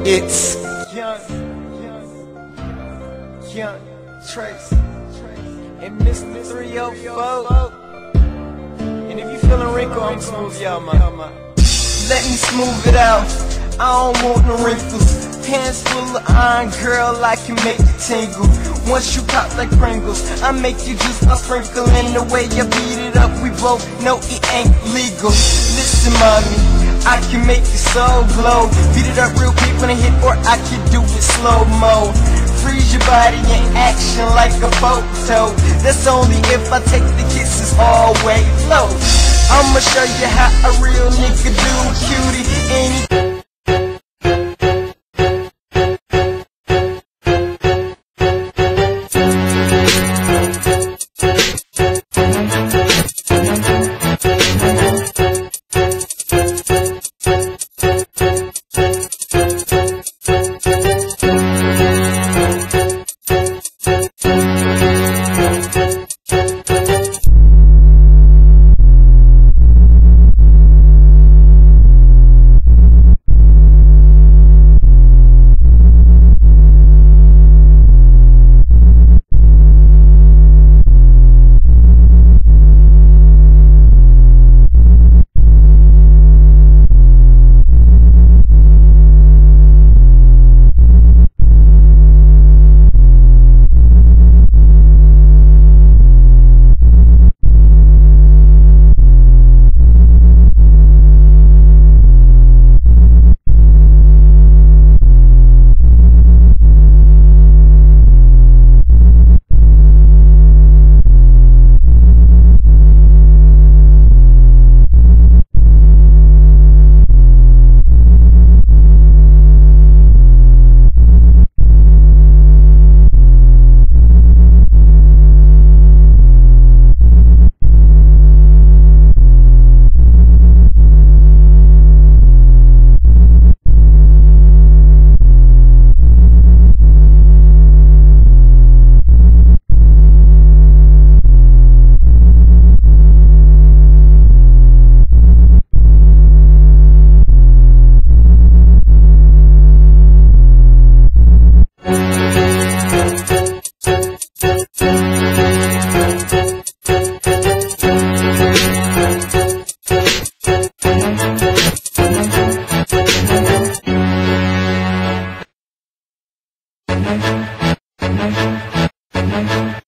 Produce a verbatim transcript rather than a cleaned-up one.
It's Young, Young, Young Trace, and Mister three oh four. And if you feeling wrinkle, I'ma smooth y'all, man. Let me smooth it out. I don't want no wrinkles. Pants full of iron, girl, I can make you tingle. Once you pop like Pringles, I make you just a sprinkle. And the way you beat it up, we both know it ain't legal. Listen, mommy, I can make your soul glow. Beat it up real quick when I hit, or I can do it slow-mo. Freeze your body in action like a photo. That's only if I take the kisses all way low. I'ma show you how a real nigga do, cutie.